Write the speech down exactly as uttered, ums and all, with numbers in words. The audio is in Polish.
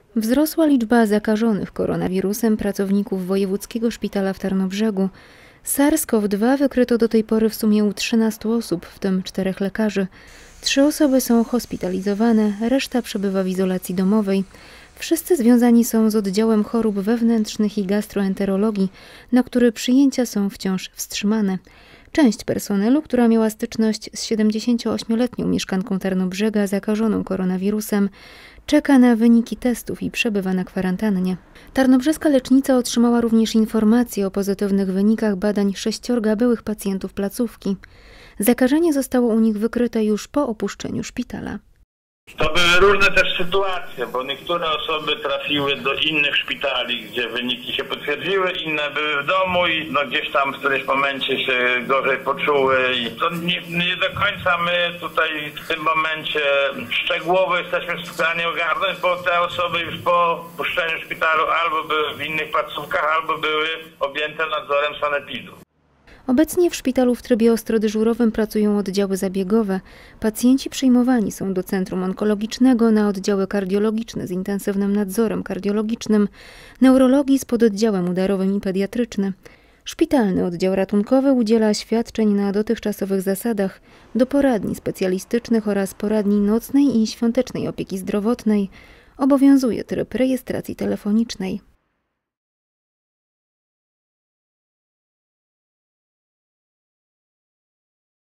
Wzrosła liczba zakażonych koronawirusem pracowników Wojewódzkiego Szpitala w Tarnobrzegu. SARS-CoV dwa wykryto do tej pory w sumie u trzynastu osób, w tym czterech lekarzy. Trzy osoby są hospitalizowane, reszta przebywa w izolacji domowej. Wszyscy związani są z oddziałem chorób wewnętrznych i gastroenterologii, na który przyjęcia są wciąż wstrzymane. Część personelu, która miała styczność z siedemdziesięcioośmioletnią mieszkanką Tarnobrzega zakażoną koronawirusem, czeka na wyniki testów i przebywa na kwarantannie. Tarnobrzeska lecznica otrzymała również informacje o pozytywnych wynikach badań sześciorga byłych pacjentów placówki. Zakażenie zostało u nich wykryte już po opuszczeniu szpitala. To były różne też sytuacje, bo niektóre osoby trafiły do innych szpitali, gdzie wyniki się potwierdziły, inne były w domu i no gdzieś tam w którymś momencie się gorzej poczuły. I to nie, nie do końca my tutaj w tym momencie szczegółowo jesteśmy w stanie ogarnąć, bo te osoby już po opuszczeniu szpitalu albo były w innych placówkach, albo były objęte nadzorem sanepidu. Obecnie w szpitalu w trybie ostrodyżurowym pracują oddziały zabiegowe. Pacjenci przyjmowani są do centrum onkologicznego, na oddziały kardiologiczne z intensywnym nadzorem kardiologicznym, neurologii z pododdziałem udarowym i pediatryczny. Szpitalny oddział ratunkowy udziela świadczeń na dotychczasowych zasadach do poradni specjalistycznych oraz poradni nocnej i świątecznej opieki zdrowotnej. Obowiązuje tryb rejestracji telefonicznej.